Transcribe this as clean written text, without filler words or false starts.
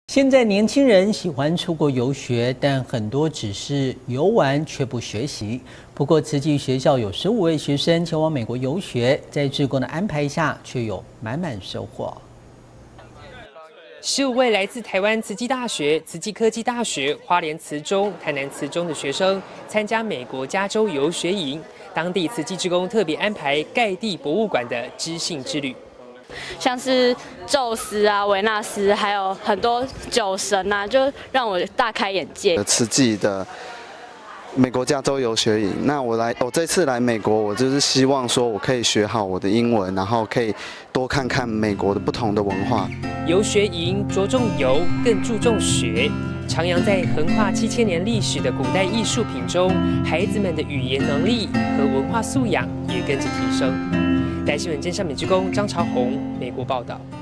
现在年轻人喜欢出国游学，但很多只是游玩却不学习。不过，慈济学校有15位学生前往美国游学，在志工的安排下，却有满满收获。 15位来自台湾慈济大学、慈济科技大学、花莲慈中、台南慈中的学生参加美国加州游学营，当地慈济志工特别安排盖蒂博物馆的知性之旅。 像是宙斯啊、维纳斯，还有很多酒神啊，就让我大开眼界。 慈济的美国加州游学营，那我这次来美国，我就是希望说我可以学好我的英文，然后可以多看看美国的不同的文化。 游学营着重游，更注重学。徜徉在横跨7000年历史的古代艺术品中，孩子们的语言能力和文化素养也跟着提升。台新闻真善美职工张朝红，美国报道。